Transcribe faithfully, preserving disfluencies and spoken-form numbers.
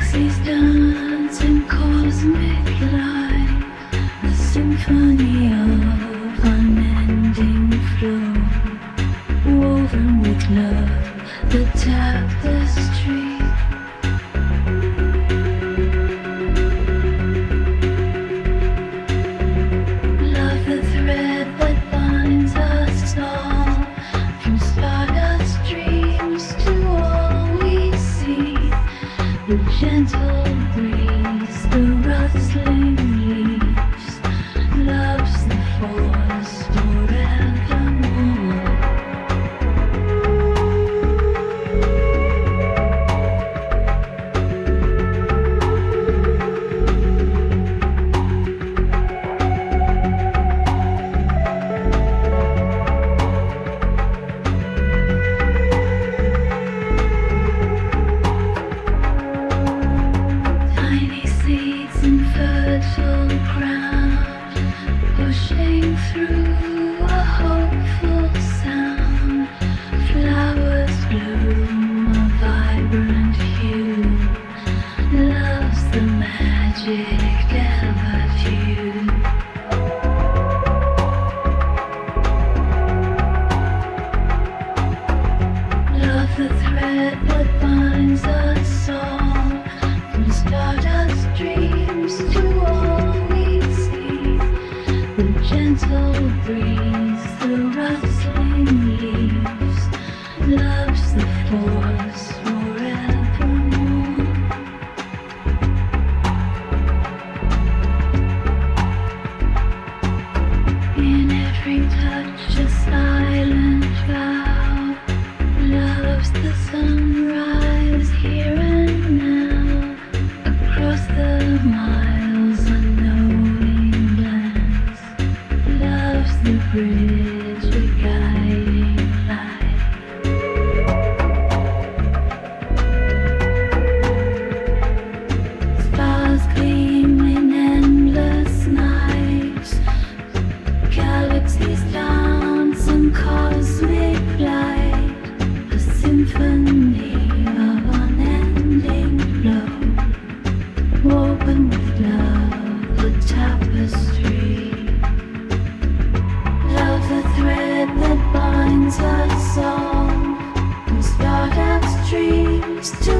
galaxies dance in cosmic light, a symphony of unending flow, woven with love, the tapestry. Love the thread that binds us all, from stardust dreams to all we see. The gentle breeze, the rustling leaves, love's the force forevermore. Tiny seeds in fertile ground, pushing through a hopeful sound. Flowers bloom a vibrant hue, love's the magic ever due. Love the thread that binds us all, from stardust dreams to all we see. The gentle breeze, the rustling leaves, love's the force forevermore. In every touch a silent vow, love's the sunrise here and now. Across the miles a knowing glance, love's the bridge, a guiding light. Stars gleam in endless nights, galaxies dance in cosmic light, a symphony of unending flow, woven with love, the tapestry. Love the thread that binds us all, from stardust dreams to